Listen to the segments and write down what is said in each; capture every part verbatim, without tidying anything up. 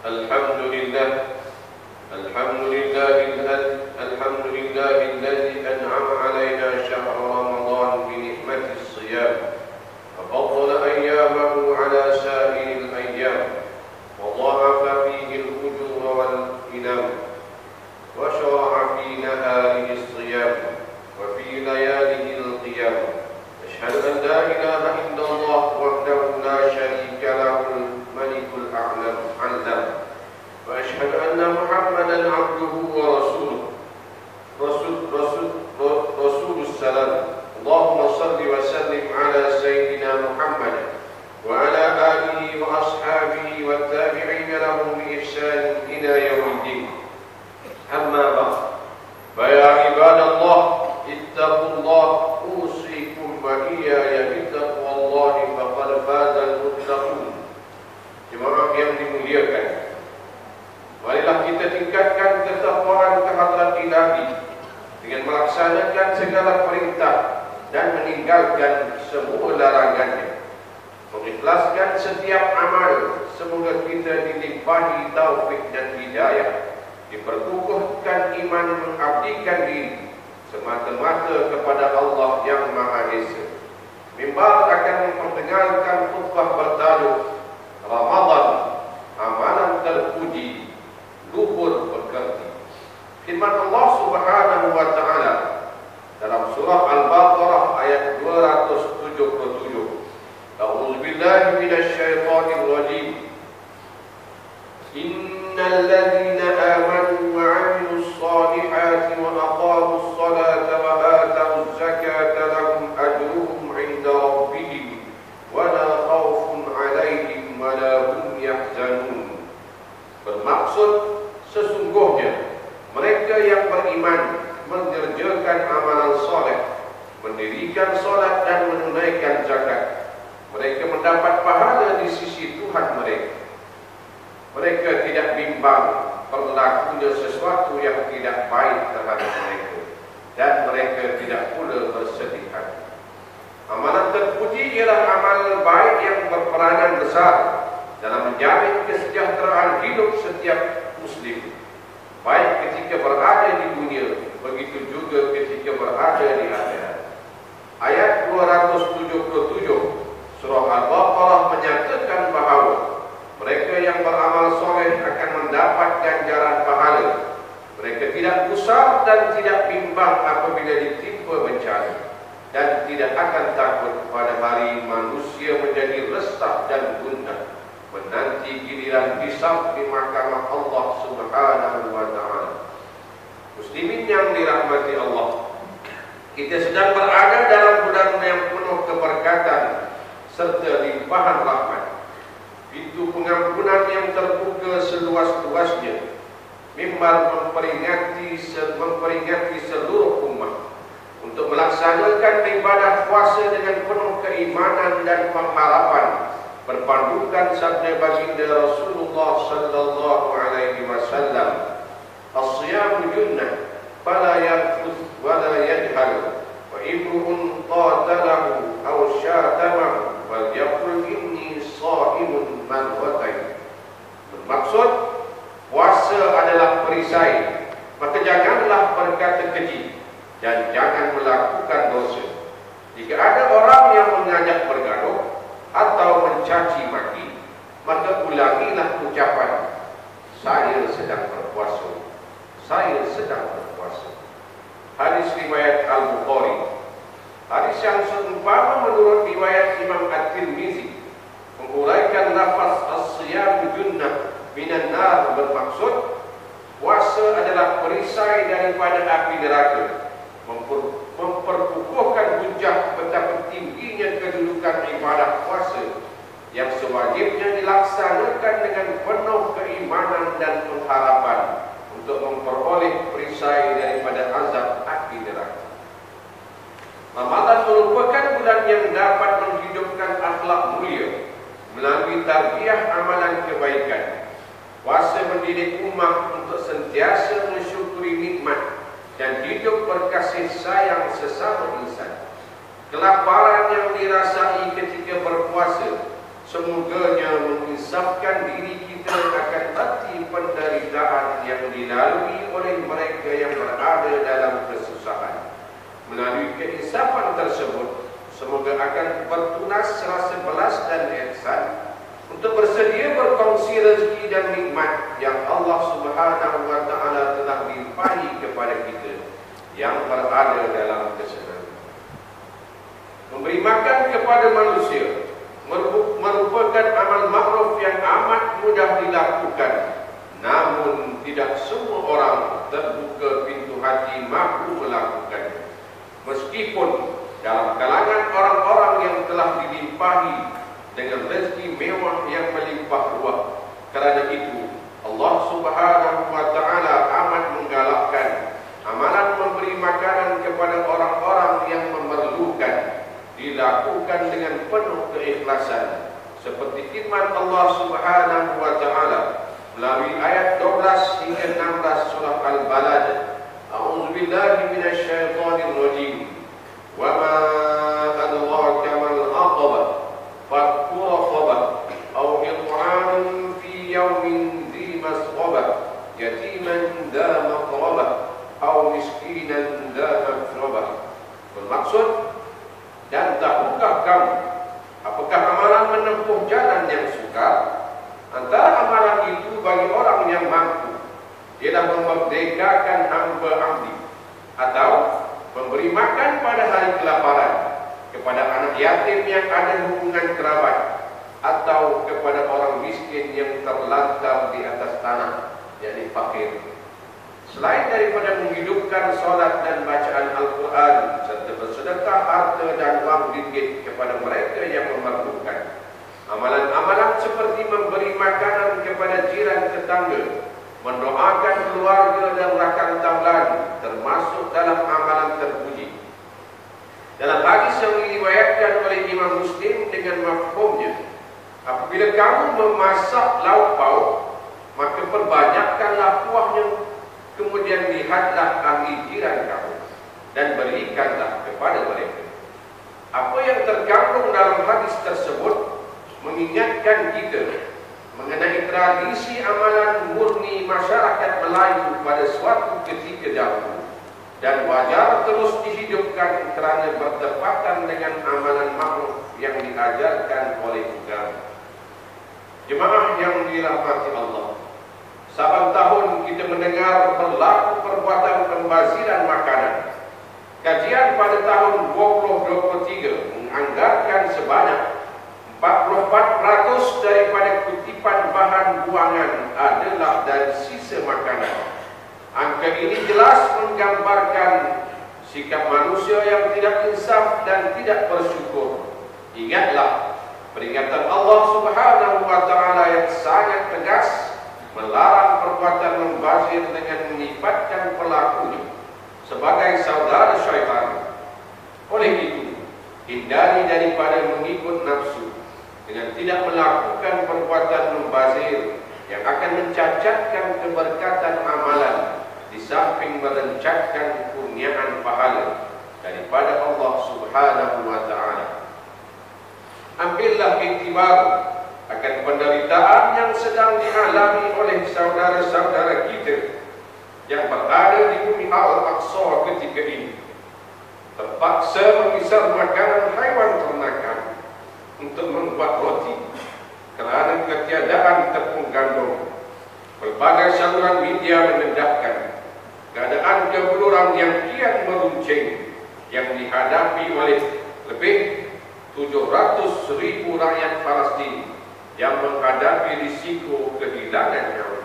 الحمد لله الحمد لله الحمد لله الذي أنعم علينا شهر رمضان بنعمة الصيام وفضل أيامه على سائر الأيام وضاعف فيه الأجور والإنام وشرع في نهاره الصيام وفي لياله القيام. أشهد أن لا إله إلا الله وحده لا شريك له الملك الأعلم علم وأشهد أن محمدا عبده ورسوله رسول رسول رسول السلام. اللهم صل وسلم على سيدنا محمد وعلى آله وأصحابه والتابعين لهم بإحسان إلى يوم الدين. أما بعد فيا عباد الله اتقوا الله أوصيكم وإياي بتقوى الله فقد فاز المتقون. Jemaah yang dimuliakan, marilah kita tingkatkan ketakwaan kehadrat Ilahi dengan melaksanakan segala perintah dan meninggalkan semua larangannya, mengikhlaskan setiap amal. Semoga kita dilimpahi taufik dan hidayah, diperkukuhkan iman, mengabdikan diri semata-mata kepada Allah yang Maha Esa. Mimbar akan memperdengarkan khutbah bertajuk Ramadan, amalan terpuji, luhur berkerti. Firman Allah Subhanahu wa taala dalam surah Al-Baqarah ayat dua ratus tujuh puluh tujuh. A'udzu billahi minasy syaithanir rajim. Innal ladzina amanu wa 'amilus shalihati wa aqamus shalata wa atawuz zakata lahum ajruhum 'inda rabbihim wa la khaufun 'alaihim wa la hum yahzanun. Bermaksud, sesungguhnya mereka yang beriman mengerjakan amalan soleh, mendirikan solat dan menunaikan zakat, mereka mendapat pahala di sisi Tuhan mereka. Mereka tidak bimbang berlakunya sesuatu yang tidak baik terhadap mereka, dan mereka tidak pula bersedih hati. Amalan terpuji ialah amal baik yang berperanan besar dalam menjamin kesejahteraan hidup setiap Muslim, baik ketika berada di dunia, begitu juga ketika berada di akhirat. Ayat dua ratus tujuh puluh tujuh surah Al-Baqarah menyatakan bahawa mereka yang beramal soleh akan mendapat ganjaran pahala. Mereka tidak gusar dan tidak bimbang apabila ditimpa bencana, dan tidak akan takut pada hari manusia menjadi resah dan gundah menanti giliran hisab di mahkamah Allah Subhanahu wa taala. Muslimin yang dirahmati Allah, kita sedang berada dalam bulan yang penuh keberkatan serta limpahan rahmat. Pintu pengampunan yang terbuka seluas-luasnya. Mimbar memperingati memperingati seluruh umat untuk melaksanakan ibadah puasa dengan penuh keimanan dan pengharapan, berpandukan sabda baginda Rasulullah sallallahu alaihi wasallam, "As-siyamu junnah, fala yarfuth wa la yajhal, wa imru'un qatalahu aw syatamahu wal yaqul inni sha'imun marwatain." Bermaksud, puasa adalah perisai, maka janganlah berkata keji dan jangan melakukan dosa. Jika ada orang yang mengajak bergaduh atau mencaci maki, maka ulangilah ucapan, "Saya sedang berpuasa, saya sedang berpuasa." Hadis riwayat Al-Bukhari. Hadis yang seumpama menurut riwayat Imam At-Tirmizi menguraikan lafaz as-siyam junnah minan nar, bermaksud puasa adalah perisai daripada api neraka, memper, memperkukuhkan hujah betapa tingginya kedudukan ibadah puasa yang sewajibnya dilaksanakan dengan penuh keimanan dan pengharapan untuk memperoleh perisai daripada azab api neraka. Ramadan merupakan bulan yang dapat menghidupkan akhlak mulia melalui tarbiyah amalan kebaikan. Puasa mendidik umat untuk sentiasa mensyukuri nikmat dan hidup berkasih sayang sesama insan. Kelaparan yang dirasai ketika berpuasa semoganya menginsafkan diri kita akan yang dilalui oleh mereka yang berada dalam kesusahan. Melalui keinsafan tersebut, semoga akan bertunas rasa belas dan ihsan untuk bersedia berkongsi rezeki dan nikmat yang Allah Subhanahu wa Ta'ala telah limpahi kepada kita yang berada dalam kesenangan. Memberi makan kepada manusia merupakan amal ma'ruf yang amat mudah dilakukan, namun tidak semua orang terbuka pintu hati mampu melakukannya. Meskipun dalam kalangan orang-orang yang telah dilimpahi dengan rezeki mewah yang melimpah ruah. Kerana itu Allah Subhanahu wa Ta'ala amat menggalakkan amalan memberi makanan kepada orang-orang yang memerlukan dilakukan dengan penuh keikhlasan, seperti firman Allah Subhanahu wa Ta'ala melalui ayat dua belas hingga enam belas surah Al-Balad. A'udzubillahi minasyaitonir rajim. Wa ma adraka mal aqabah fakku raqabah aw it'amun fi yawmin dhi masghabah yatiman dha maqrabah aw miskinan dha mafrabah. Bermaksud, dan tahukah kamu apakah amalan menempuh jalan yang sukar? Antara amalan itu bagi orang yang mampu ialah memerdekakan hamba abdi, atau memberi makan pada hari kelaparan kepada anak yatim yang ada hubungan kerabat, atau kepada orang miskin yang terlantar di atas tanah, yakni fakir. Selain daripada menghidupkan solat dan bacaan Al-Quran serta bersedekah harta dan wang ringgit kepada mereka yang memerlukan, amalan-amalan seperti memberi makanan kepada jiran tetangga, mendoakan keluarga dan rakan taulan termasuk dalam amalan terpuji. Dalam hadis yang diriwayatkan oleh Imam Muslim dengan mafhumnya, apabila kamu memasak lauk pauk, maka perbanyakkanlah kuahnya. Kemudian lihatlah ahli jiran kamu dan berikanlah kepada mereka. Apa yang terkandung dalam hadis tersebut mengingatkan kita mengenai tradisi amalan murni masyarakat Melayu pada suatu ketika dahulu, dan wajar terus dihidupkan kerana bertepatan dengan amalan makhluk yang diajarkan oleh agama. Jemaah yang dirahmati Allah, saban tahun kita mendengar berlaku perbuatan pembaziran makanan. Kajian pada tahun dua ribu dua puluh tiga menganggarkan sebanyak empat puluh empat peratus daripada kutipan bahan buangan adalah dari sisa makanan. Angka ini jelas menggambarkan sikap manusia yang tidak insaf dan tidak bersyukur. Ingatlah peringatan Allah Subhanahu wa Ta'ala yang sangat tegas melarang perbuatan membazir dengan menyifatkan pelakunya sebagai saudara syaitan. Oleh itu, hindari daripada mengikut nafsu dengan tidak melakukan perbuatan membazir yang akan mencacatkan keberkatan amalan, di samping merencatkan kurniaan pahala daripada Allah Subhanahu wa Ta'ala. Ambillah iktibar akan penderitaan yang sedang dialami oleh saudara-saudara kita yang berada di bumi Al-Aqsa ketika ini, terpaksa mengisar makanan haiwan ternakan untuk membuat roti kerana ketiadaan tepung gandum. Berbagai saluran media mendedahkan keadaan kebuluran yang kian meruncing yang dihadapi oleh lebih tujuh ratus ribu rakyat Palestin yang menghadapi risiko kehilangan nyawa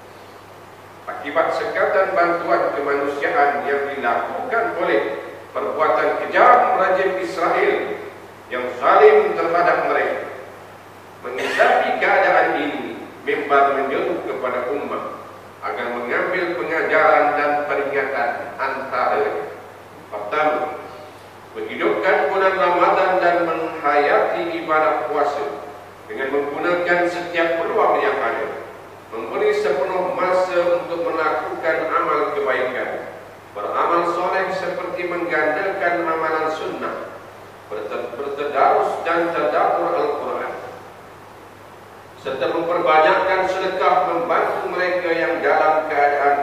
akibat sekatan bantuan kemanusiaan yang dilakukan oleh perbuatan kejam rejim Israel yang zalim terhadap mereka. Menghadapi keadaan ini, mimbar menyeru kepada umat agar mengambil pengajaran dan peringatan antara: pertama, menghidupkan bulan Ramadan dan menghayati ibadah puasa dengan menggunakan setiap peluang yang ada, memberi sepenuh masa untuk melakukan amal kebaikan, beramal soleh seperti menggandakan amalan sunnah, bertadarus dan tadabbur Al-Quran, serta memperbanyakkan sedekah membantu mereka yang dalam keadaan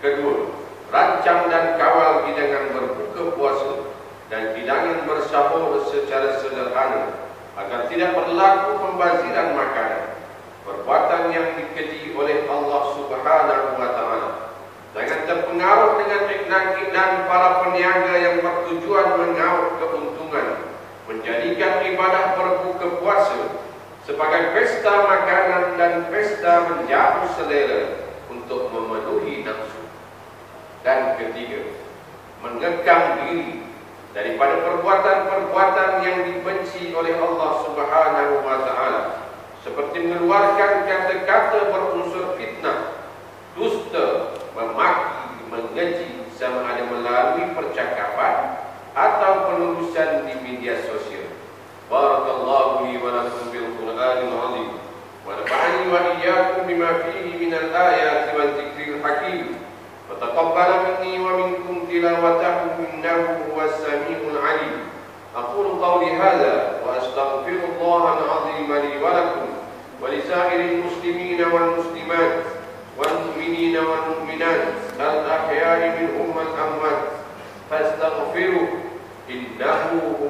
Kedua, rancang dan kawal hidangan berbuka puasa dan hidangan bersahur secara sederhana agar tidak berlaku pembaziran makanan, perbuatan yang dikeji oleh Allah Subhanahu wa taala. Jangan terpengaruh dengan iklan-iklan para peniaga yang bertujuan mengaut keuntungan, menjadikan ibadah berbuka puasa sebagai pesta makanan dan pesta menjamu selera untuk memenuhi nafsu. Dan ketiga, mengekang diri daripada perbuatan-perbuatan yang dibenci oleh Allah Subhanahu wa taala, seperti mengeluarkan kata-kata berunsur fitnah, dusta, memaki, mengeji, sama ada melalui percakapan atau penulisan di media sosial. Barakallahu li wa lakum bil Qur'anil azim wa nafa'ani wa iyyakum bima fihi minal ayati wal dzikril hakim. وتقبل مني ومنكم تلاوته إنه هو السميع العليم. أقول قولي هذا وأستغفر الله العظيم لي ولكم ولسائر المسلمين والمسلمات والمؤمنين والمؤمنات الأحياء منهم والأموات فاستغفروه إنه هو